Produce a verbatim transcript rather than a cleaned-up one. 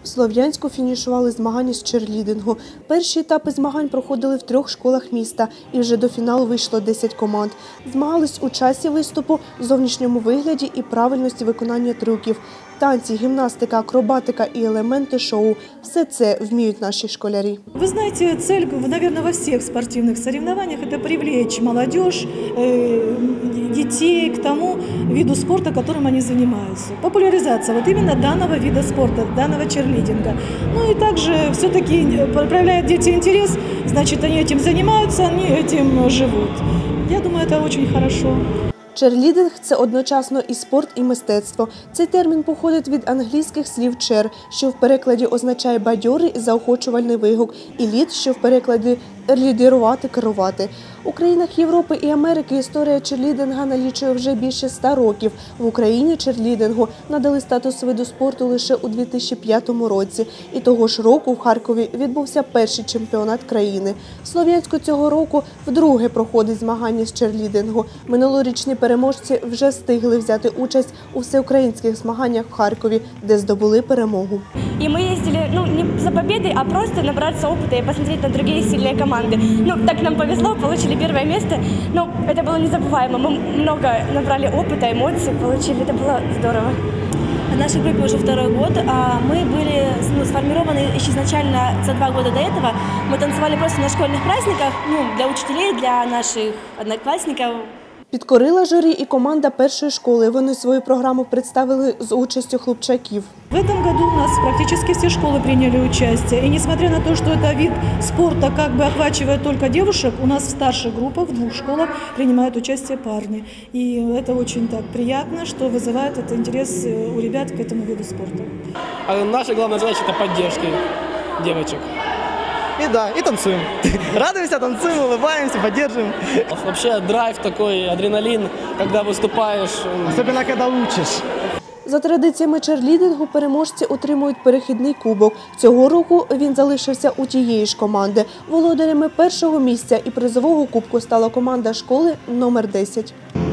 Слов'янську фінішували змагання з черлідингу. Перші етапи змагань проходили в трьох школах міста, і вже до фіналу вийшло десять команд. Змагались у часі виступу, зовнішньому вигляді і правильності виконання трюків. Танці, гімнастика, акробатика і елементи шоу – все це вміють наші школярі. Вы знаете, цель, наверное, во всех спортивных соревнованиях – это привлечь молодежь, детей к тому виду спорта, которым они занимаются. Популяризация вот именно данного вида спорта, данного черлидинга. Ну и также все-таки проявляют дети интерес, значит, они этим занимаются, они этим живут. Я думаю, это очень хорошо. Черлідинг – це одночасно і спорт, і мистецтво. Цей термін походить від англійських слів «чер», що в перекладі означає «бадьорий» – заохочувальний вигук, і «лід», що в перекладі «лідирувати», «керувати». У країнах Європи і Америки історія черлідинга налічує вже більше ста років. В Україні черлідингу надали статус виду спорту лише у дві тисячі п'ятому році. І того ж року в Харкові відбувся перший чемпіонат країни. В Слов'янську цього року вдруге проходить змагання з черлідингу. Минулорічні переможці вже встигли взяти участь у всеукраїнських змаганнях в Харкові, де здобули перемогу. И мы ездили, ну, не за победой, а просто набраться опыта и посмотреть на другие сильные команды. Ну, так нам повезло, получили первое место. Но это было незабываемо. Мы много набрали опыта, эмоций, получили. Это было здорово. В нашей группе уже второй год. А мы были ну, сформированы еще изначально за два года до этого. Мы танцевали просто на школьных праздниках, ну, для учителей, для наших одноклассников. Підкорила журі і команда першої школи. Вони свою програму представили з участю хлопчаків. В этом году у нас практически все школы приняли участие. И несмотря на то, что это вид спорта как бы охвачивает только девушек, у нас в старших группах, в двух школах принимают участие парни. И это очень так приятно, что вызывает это интерес у ребят к этому виду спорта. А наша главная задача – это поддержка девочек. И да, и танцуем. Радуемся, танцуем, улыбаемся, поддерживаем. Вообще драйв такой, адреналин, когда выступаешь. Особенно, когда учишь. За традиціями черлідингу переможці отримують перехідний кубок. Цього року він залишився у тієї ж команди. Володарями першого місця і призового кубку стала команда школи номер десять.